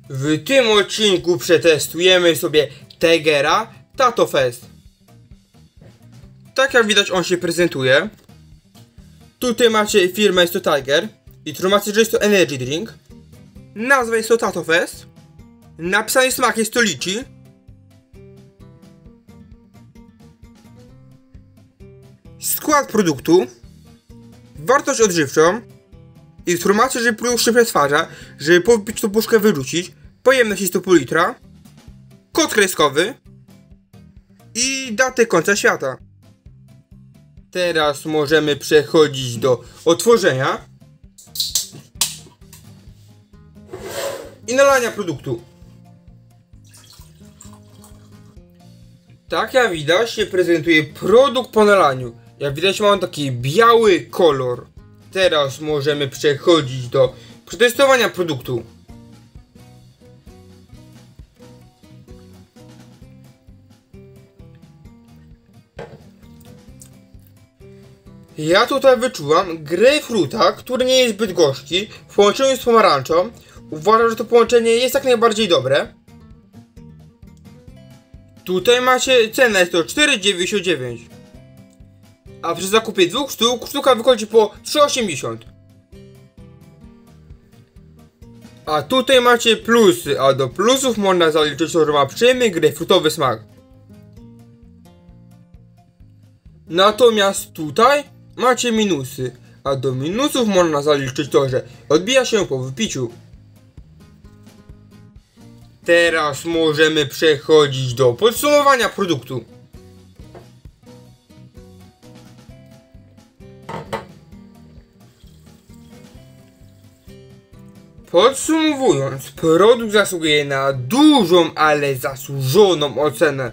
W tym odcinku przetestujemy sobie Tigera Tato Fest. Tak jak widać, on się prezentuje. Tutaj macie firmę, jest to Tiger. I informację, że jest to energy drink. Nazwa jest to Tato Fest. Napisany smak jest to liczy. Skład produktu. Wartość odżywczą. Informacja, że produkt się przetwarza, żeby po wypiciu tą puszkę wyrzucić. Pojemność jest to pół litra. Kod kreskowy. I datę końca świata. Teraz możemy przechodzić do otworzenia i nalania produktu. Tak jak widać, się prezentuje produkt po nalaniu. Jak widać, ma on taki biały kolor. Teraz możemy przechodzić do przetestowania produktu. Ja tutaj wyczułam grejpfruta, który nie jest zbyt gorzki, w połączeniu z pomarańczą. Uważam, że to połączenie jest jak najbardziej dobre. Tutaj macie cenę, jest to 4,99. A przy zakupie 2 sztuk, sztuka wychodzi po 3,80. A tutaj macie plusy, a do plusów można zaliczyć to, że ma przyjemny grejpfrutowy smak. Natomiast tutaj macie minusy, a do minusów można zaliczyć to, że odbija się po wypiciu. Teraz możemy przechodzić do podsumowania produktu. Podsumowując, produkt zasługuje na dużą, ale zasłużoną ocenę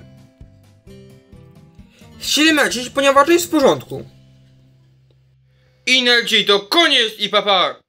7 na 10, ponieważ jest w porządku. I na dzisiaj to koniec i pa pa!